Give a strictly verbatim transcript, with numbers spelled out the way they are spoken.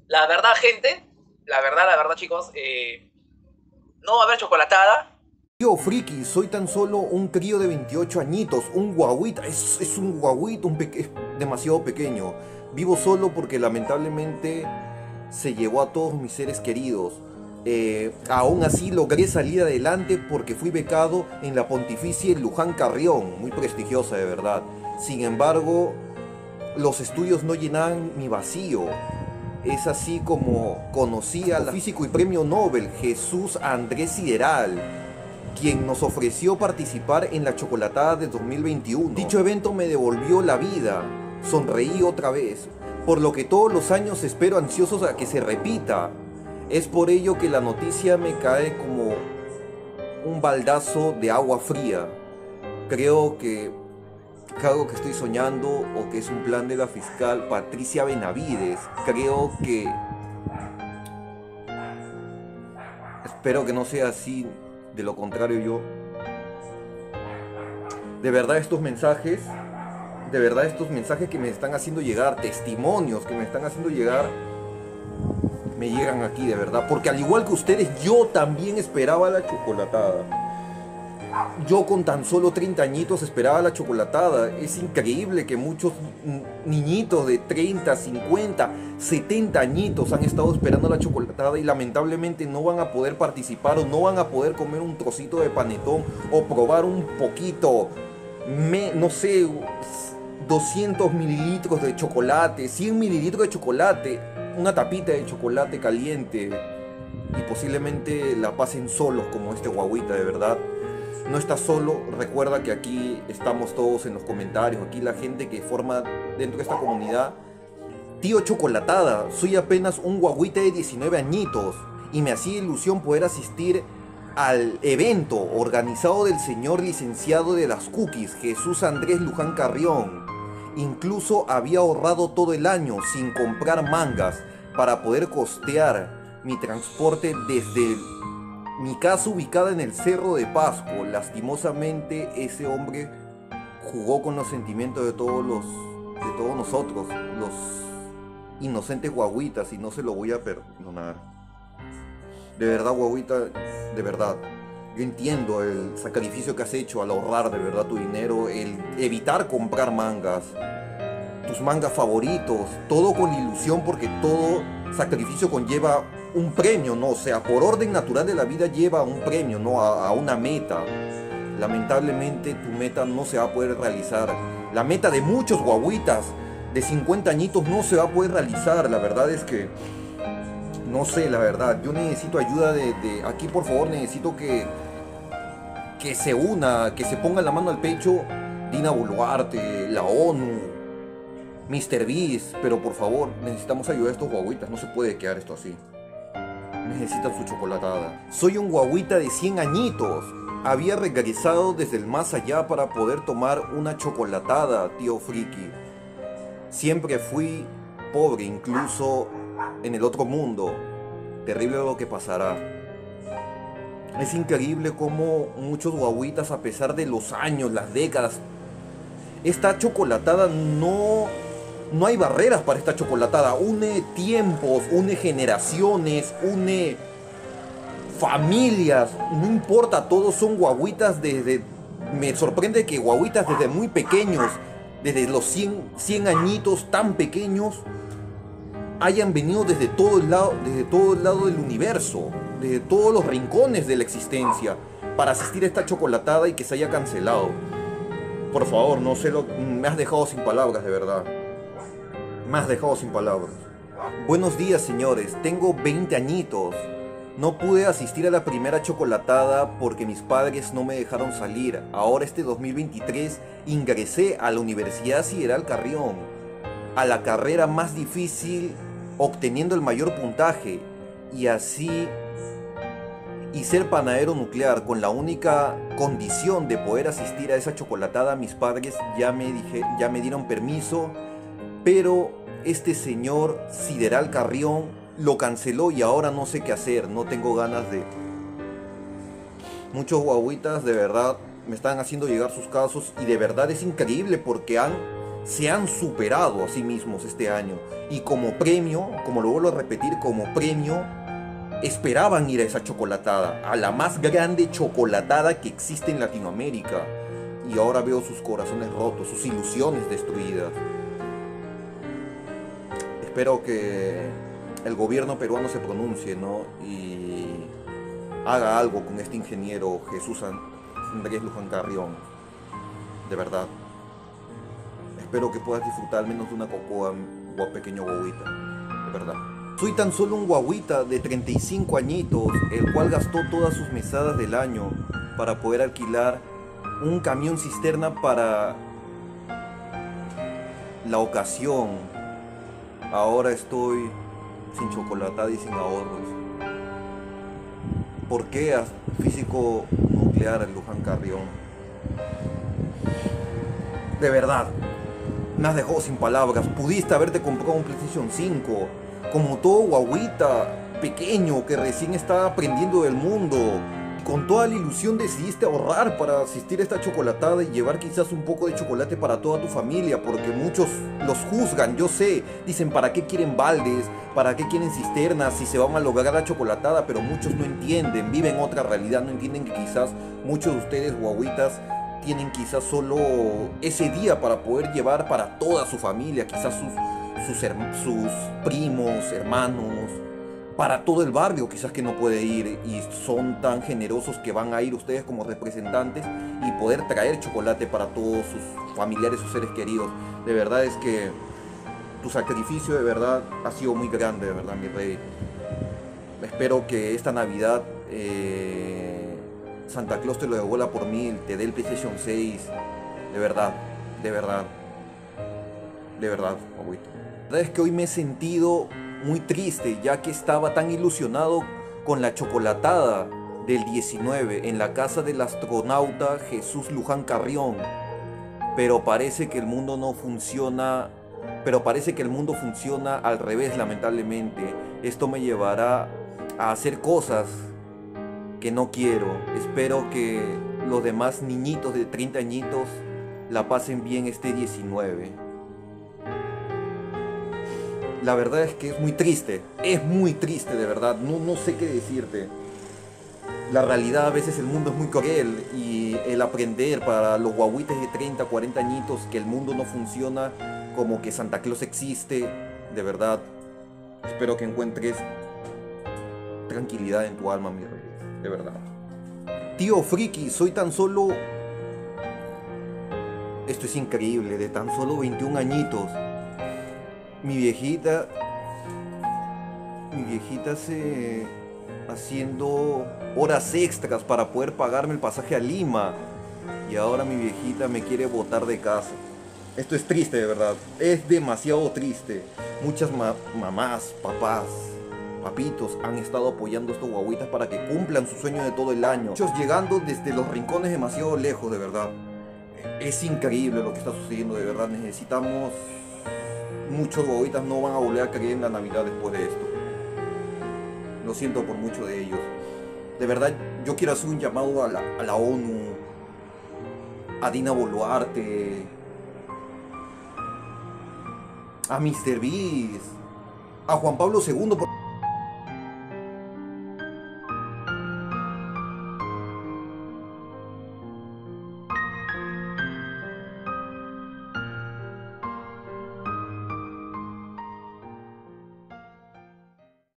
La verdad, gente, la verdad, la verdad, chicos, eh, no va a haber chocolatada. Tío friki, soy tan solo un crío de veintiocho añitos, un guaguita, es, es un guaguito, un peque- es demasiado pequeño. Vivo solo porque lamentablemente se llevó a todos mis seres queridos. Eh, aún así logré salir adelante porque fui becado en la Pontificia Luján Carrión, muy prestigiosa de verdad. Sin embargo, los estudios no llenaban mi vacío. Es así como conocí al físico y premio Nobel Jesús Andrés Sideral, quien nos ofreció participar en la chocolatada de dos mil veintiuno. Dicho evento me devolvió la vida, sonreí otra vez, por lo que todos los años espero ansiosos a que se repita. Es por ello que la noticia me cae como un baldazo de agua fría. Creo que que algo que estoy soñando o que es un plan de la fiscal Patricia Benavides. Creo que... Espero que no sea así, de lo contrario yo... De verdad estos mensajes, de verdad estos mensajes que me están haciendo llegar, testimonios que me están haciendo llegar, me llegan aquí de verdad. Porque al igual que ustedes, yo también esperaba la chocolatada. Yo con tan solo treinta añitos esperaba la chocolatada. Es increíble que muchos niñitos de treinta, cincuenta, setenta añitos han estado esperando la chocolatada y lamentablemente no van a poder participar o no van a poder comer un trocito de panetón o probar un poquito, me, no sé, doscientos mililitros de chocolate, cien mililitros de chocolate, una tapita de chocolate caliente y posiblemente la pasen solos como este guaguita, de verdad. No estás solo, recuerda que aquí estamos todos en los comentarios, aquí la gente que forma dentro de esta comunidad. Tío Chocolatada, soy apenas un guaguita de diecinueve añitos y me hacía ilusión poder asistir al evento organizado del señor licenciado de las cookies, Jesús Andrés Luján Carrión. Incluso había ahorrado todo el año sin comprar mangas para poder costear mi transporte desde mi casa ubicada en el Cerro de Pasco. Lastimosamente ese hombre jugó con los sentimientos de todos los, de todos nosotros, los inocentes guaguitas, y no se lo voy a perdonar. De verdad, guaguita, de verdad. Yo entiendo el sacrificio que has hecho al ahorrar de verdad tu dinero, el evitar comprar mangas, tus mangas favoritos, todo con ilusión porque todo sacrificio conlleva un premio, ¿no? O sea, por orden natural de la vida lleva un premio, ¿no? A, a una meta. Lamentablemente tu meta no se va a poder realizar. La meta de muchos guaguitas de cincuenta añitos no se va a poder realizar. La verdad es que, no sé, la verdad, yo necesito ayuda de, de aquí, por favor, necesito que, que se una, que se ponga la mano al pecho Dina Boluarte, la ONU, míster Beast, pero por favor, necesitamos ayudar a estos guaguitas, no se puede quedar esto así. Necesitan su chocolatada. Soy un guaguita de cien añitos. Había regresado desde el más allá para poder tomar una chocolatada, tío friki. Siempre fui pobre, incluso en el otro mundo. Terrible lo que pasará. Es increíble cómo muchos guaguitas, a pesar de los años, las décadas, esta chocolatada no... No hay barreras para esta chocolatada. Une tiempos, une generaciones, une familias. No importa, todos son guaguitas desde... Me sorprende que guaguitas desde muy pequeños, desde los cien, cien añitos tan pequeños, hayan venido desde todo el lado, desde todo el lado del universo, desde todos los rincones de la existencia, para asistir a esta chocolatada y que se haya cancelado. Por favor, no sé lo... Me has dejado sin palabras, de verdad. Me has dejado sin palabras. Buenos días, señores. Tengo veinte añitos. No pude asistir a la primera chocolatada porque mis padres no me dejaron salir. Ahora este dos mil veintitrés ingresé a la Universidad Sideral Carrión, a la carrera más difícil, obteniendo el mayor puntaje. Y así... Y ser panadero nuclear con la única condición de poder asistir a esa chocolatada. Mis padres ya me, dije, ya me dieron permiso. Pero este señor Sideral Carrión lo canceló y ahora no sé qué hacer. No tengo ganas de... Muchos guaguitas de verdad me están haciendo llegar sus casos y de verdad es increíble porque han se han superado a sí mismos este año. Y como premio, como lo vuelvo a repetir, como premio, esperaban ir a esa chocolatada, a la más grande chocolatada que existe en Latinoamérica. Y ahora veo sus corazones rotos, sus ilusiones destruidas. Espero que el gobierno peruano se pronuncie, ¿no? Y haga algo con este ingeniero Jesús Andrés Luján Carrión. De verdad. Espero que puedas disfrutar al menos de una cocoa, gua- pequeño guaguita. De verdad. Soy tan solo un guaguita de treinta y cinco añitos, el cual gastó todas sus mesadas del año para poder alquilar un camión cisterna para la ocasión. Ahora estoy sin chocolatada y sin ahorros. ¿Por qué a físico nuclear Luján Carrión? De verdad, me has dejado sin palabras. Pudiste haberte comprado un PlayStation cinco, como todo guaguita pequeño que recién está aprendiendo del mundo. Con toda la ilusión decidiste ahorrar para asistir a esta chocolatada y llevar quizás un poco de chocolate para toda tu familia, porque muchos los juzgan, yo sé, dicen para qué quieren baldes, para qué quieren cisternas, si se va a malograr la chocolatada, pero muchos no entienden, viven otra realidad, no entienden que quizás muchos de ustedes guaguitas tienen quizás solo ese día para poder llevar para toda su familia, quizás sus, sus, herm- sus primos, hermanos, para todo el barrio quizás que no puede ir, y son tan generosos que van a ir ustedes como representantes y poder traer chocolate para todos sus familiares, sus seres queridos. De verdad es que tu sacrificio de verdad ha sido muy grande, de verdad, mi rey. Espero que esta Navidad eh, Santa Claus te lo devuelva por mil, te dé el PlayStation seis, de verdad, de verdad, de verdad, abuelito. La verdad es que hoy me he sentido muy triste, ya que estaba tan ilusionado con la chocolatada del diecinueve en la casa del astronauta Jesús Luján Carrión. Pero parece que el mundo no funciona, pero parece que el mundo funciona al revés, lamentablemente. Esto me llevará a hacer cosas que no quiero. Espero que los demás niñitos de treinta añitos la pasen bien este diecinueve. La verdad es que es muy triste, es muy triste de verdad, no, no sé qué decirte. La realidad, a veces el mundo es muy cruel, y el aprender para los guaguites de treinta, cuarenta añitos que el mundo no funciona, como que Santa Claus existe, de verdad, espero que encuentres tranquilidad en tu alma, mi rey, de verdad. Tío Friki, soy tan solo... Esto es increíble, de tan solo veintiún añitos. Mi viejita, mi viejita se haciendo horas extras para poder pagarme el pasaje a Lima, y ahora mi viejita me quiere botar de casa. Esto es triste, de verdad, es demasiado triste. Muchas ma mamás, papás, papitos han estado apoyando a estos guaguitas para que cumplan su sueño de todo el año. Muchos llegando desde los rincones demasiado lejos, de verdad. Es increíble lo que está sucediendo, de verdad. Necesitamos... Muchos guaguitas no van a volver a creer en la Navidad después de esto. Lo siento por muchos de ellos. De verdad, yo quiero hacer un llamado a la, a la ONU, a Dina Boluarte, a míster Beast, a Juan Pablo segundo. Por...